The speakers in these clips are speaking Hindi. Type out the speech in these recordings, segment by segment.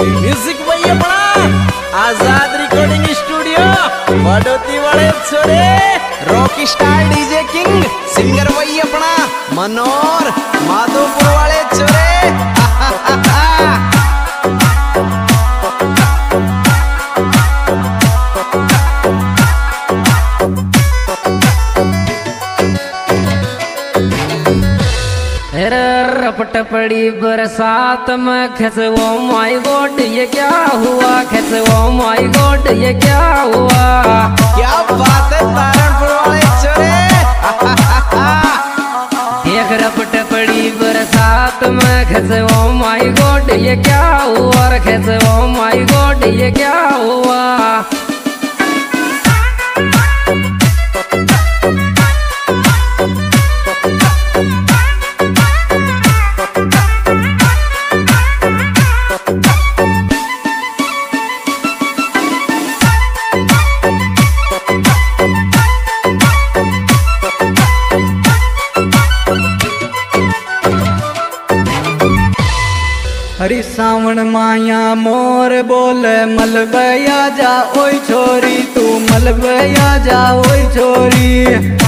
म्यूजिक भाई अपना आजाद रिकॉर्डिंग स्टूडियो बड़ोती वाले छोरे rock star DJ king singer भाई अपना मनोर माधोपुर वाले छोरे रपट पड़ी बरसात में खसो माय गॉड ये क्या हुआ, खसो माय गॉड ये क्या हुआ। क्या बात है तारणपुर वाले छोरे देख रपट पड़ी बरसात में खसो माय गॉड ये क्या हुआ, खसो माय गॉड ये क्या हुआ। हरी सावण माया मोर बोले मलबया जा ओई छोरी, तू मलबया जा ओई छोरी।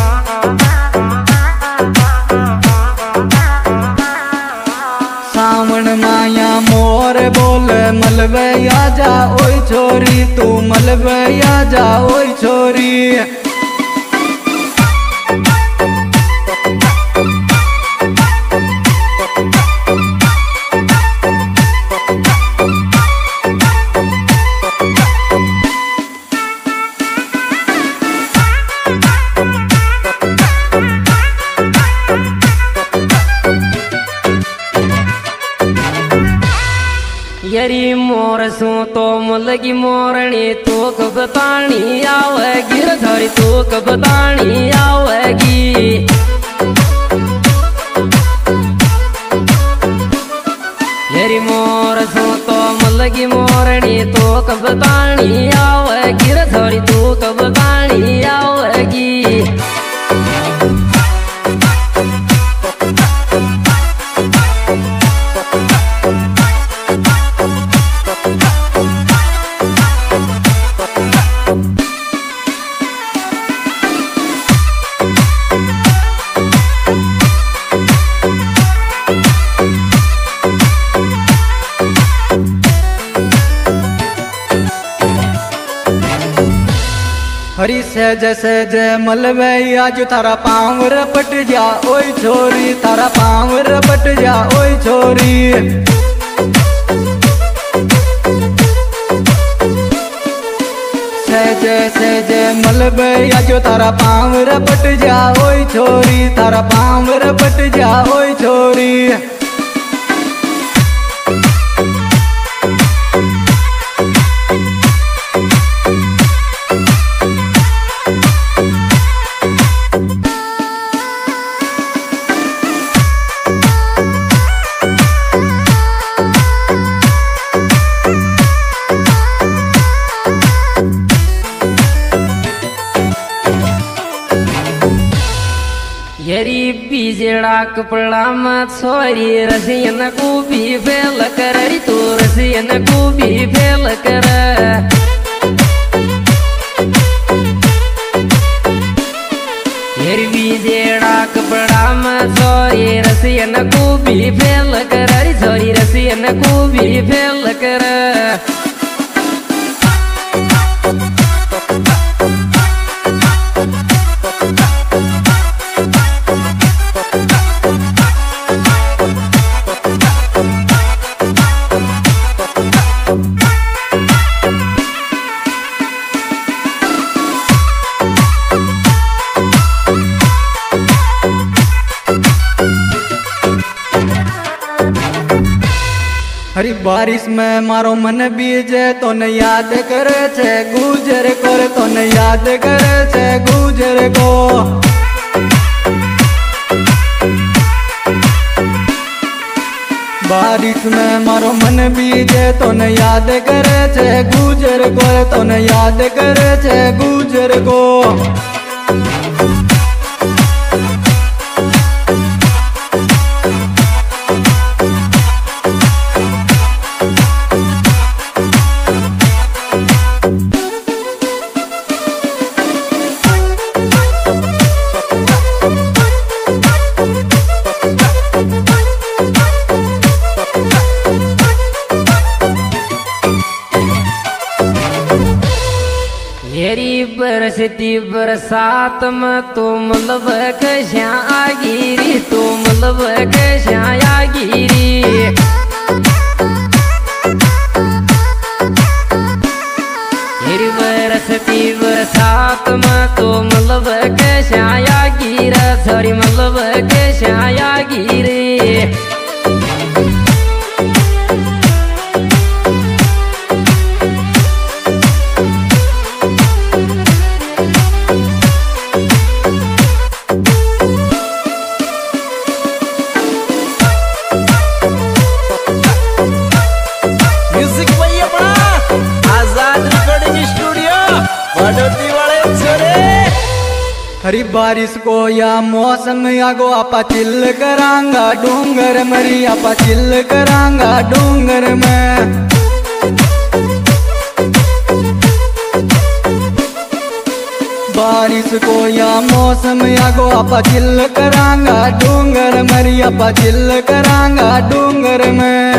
सावण माया मोर बोले मलबया जा ओई छोरी, तू मलबया जा ओई छोरी। यरी मोर सू तो मुलगी मोरणी तो कब ताणी आवेगी, धरी तो कब ताणी आवेगी। यरी मोर सू तो मुलगी मोरणी तो कब ताणी आवेगी, धरी तो कब ताणी आवेगी। हरी सहज सहज मलबैया जो थारा पाँव रपट जा ओई छोरी, थारा पाँव रपट जा ओई छोरी। सहज सहज मलबैया जो थारा पाँव रपट जा ओई छोरी, थारा पाँव रपट जा ओई छोरी। यरी बीजेड़ा कपड़ा में छोरी रसियन को भी फेल कर, तू रसियन को भी फेल कर। यरी बीजेड़ा कपड़ा में छोरी रसियन को भी फेल कर, छोरी रसियन को भी फेल कर। हरी बारिश में मारो मन बीजे तो न याद करे छे गुजर कर, तो न याद करे छे गुजर को। बारिश में मारो मन बीजे तो न याद करे छे गुजर को, तो न याद करे छे गुजर को। बरसती बरसात में तो मतलब कैसा आगिरी तो मतलब कैसा आगिरी मेरी बरसती बरसात में तो मतलब कैसा आगिरा सॉरी मतलब कैसा आगिरी हरी बारिश को या मौसम आगो आपा चिल्ल करांगा डूंगर मरी आपा चिल्ल करांगा डूंगर में बारिश को या मौसम आगो आपा चिल्ल करांगा डूंगर मरी आपा चिल्ल करांगा डूंगर में